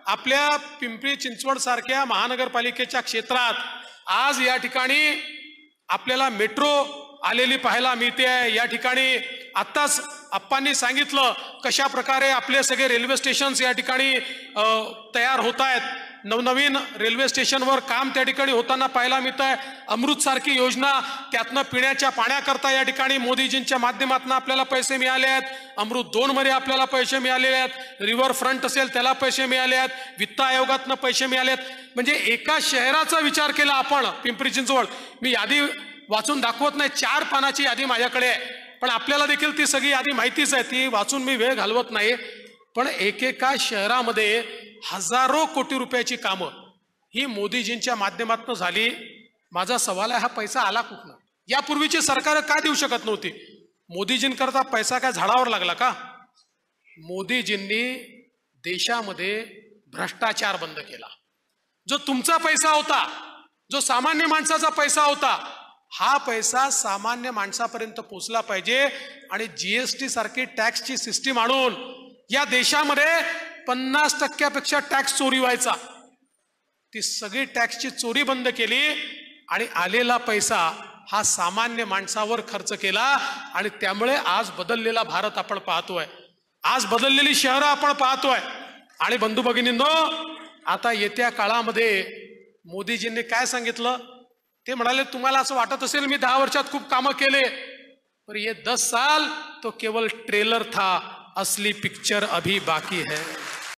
आपल्या पिंपरी चिंचवड सारख्या महानगरपालिकेच्या क्षेत्रात आज या ठिकाणी आपल्याला मेट्रो आलेली पाहायला मिळते आहे। या ठिकाणी आत्ताच आप्पांनी सांगितलं कशा प्रकारे आपले सगळे रेल्वे स्टेशन्स या ठिकाणी तयार होत आहेत। नवनवीन रेल्वे स्टेशनवर काम त्या ठिकाणी होताना पाहायला मिळत आहे। अमृत सारखी योजना त्यातनं पिण्याच्या पाण्याकरता या ठिकाणी मोदीजींच्या माध्यमातून आपल्याला पैसे मिळाले आहेत। अमृत 2 मध्ये आपल्याला पैसे मिळालेले आहेत। रिव्हर फ्रंट असेल त्याला पैसे मिळाले आहेत। वित्त आयोगातनं पैसे मिळाले आहेत। म्हणजे एका शहराचा विचार केला आपण पिंपरी चिंचवड, मी यादी वाचून दाखवत नाही, 4 पानाची यादी माझ्याकडे आहे, पण आपल्याला देखील ती सगळी यादी माहितीच आहे, ती वाचून मी वेळ घालवत नाही। पण एकेका शहरामध्ये हजारो कोटी रुपयाची कामं ही मोदीजींच्या माध्यमातून झाली। माझा सवाल आहे, हा पैसा आला कुठनं? यापूर्वीची सरकार का देऊ शकत नव्हती? मोदीजींकरता पैसा काय झाडावर लागला का? मोदीजींनी देशामध्ये भ्रष्टाचार बंद केला। जो तुमचा पैसा होता, जो सामान्य माणसाचा पैसा होता, हा पैसा सामान्य माणसापर्यंत पोहोचला पाहिजे। आणि जीएसटी सारखी टॅक्सची सिस्टीम आणून या देशामध्ये 50% टॅक्स चोरी व्हायचा, ती सगळी टॅक्सची चोरी बंद केली आणि आलेला पैसा हा सामान्य माणसावर खर्च केला। आणि त्यामुळे आज बदललेला भारत आपण पाहतोय, आज बदललेली शहरं आपण पाहतोय। आणि बंधू भगिनींनो, आता येत्या काळामध्ये मोदीजींनी काय सांगितलं ते म्हणाले, तुम्हाला असं वाटत असेल मी 10 वर्षात खूप कामं केले, पर ये 10 साल तो केवल ट्रेलर था, असली पिक्चर अभी बाकी है।